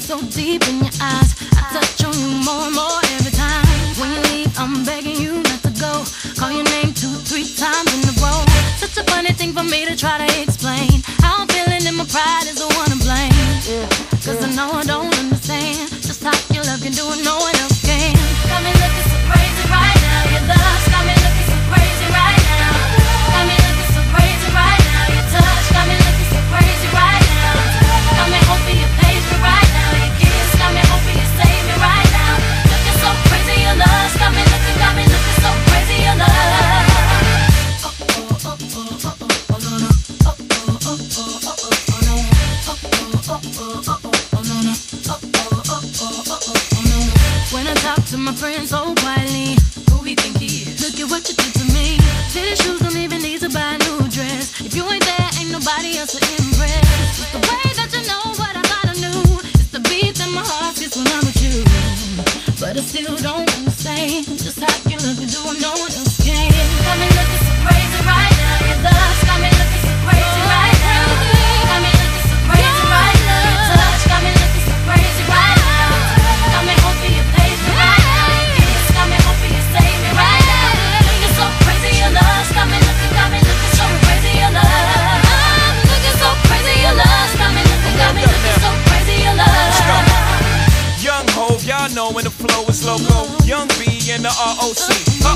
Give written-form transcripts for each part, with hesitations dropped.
so deep in your eyes. I touch on you more and more every time. When you leave, I'm begging you not to go. Call your name 2-3 times in a row. Such a funny thing for me to try to explain. How I'm feeling and my pride is the one to blame. Cause I know I don't understand just how your love can do it, no one else can. Got me looking so crazy right now. Your love's got me looking so crazy right now. Got me looking so crazy right now. Your touch got me looking so crazy right now. Got me hoping you page me right now. Your kiss got me hoping you save me right now. Looking so crazy, your love's got me looking so crazy, your love. When I talk to my friends so quietly, who we think he is? Look at what you did to me. Fitted shoes don't even need to buy a new dress. If you ain't there, ain't nobody else to impress. It's the way that you know what I thought I knew. It's the beat that my heart gets when I'm with you. But I still don't understand just how you look and do what no one else can. Got me looking so crazy right now. Your love's got me looking so crazy right now. Got me looking so crazy right now. Your touch got me looking so crazy right now. Got me hoping you page me right now. Your kiss got me hoping you save me right now. Looking so crazy, your love's got me looking so crazy, your love. I'm looking so crazy, your love's got me looking so crazy, your love. Young Hov, y'all know when the flow is loco. Young B and the ROC.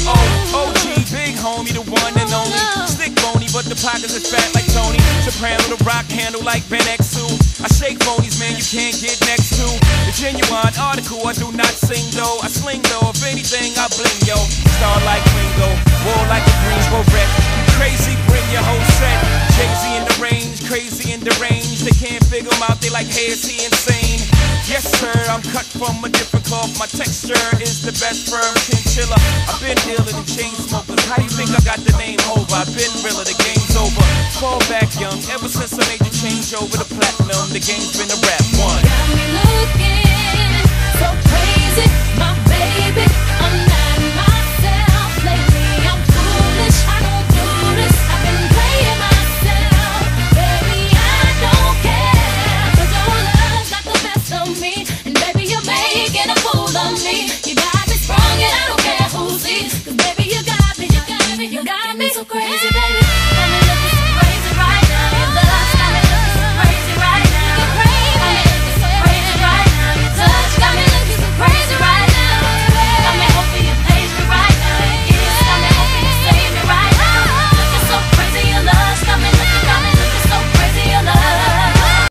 OG, big homie, the one and only. Stick bony, but the pockets is fat like Tony. Soprano, the rock handle like Ben X2. I shake phonies, man, you can't get next to. The genuine article, I do not sing though. I sling though, if anything, I bling yo. Star like Ringo, war like a Greensboro wreck. Crazy, bring your whole set. Jay-Z in the range, crazy in the range. They can't figure him out, they like, hey, is he insane? Yes sir, I'm cut from a different cloth. My texture is the best firm chinchilla. I've been dealing in chain smokers. How you think I got the name over? I've been realer, the game's over. Fall back young, ever since I made the change over to platinum, the game's been a rap one. Got me looking so crazy, my baby. I'm not myself lately. I'm foolish, I don't do this. I've been playing myself, baby. I don't care. 'Cause your love's got the best of me, and baby you're making a fool of me. You got me sprung and I don't care who sees. 'Cause baby you got me so crazy.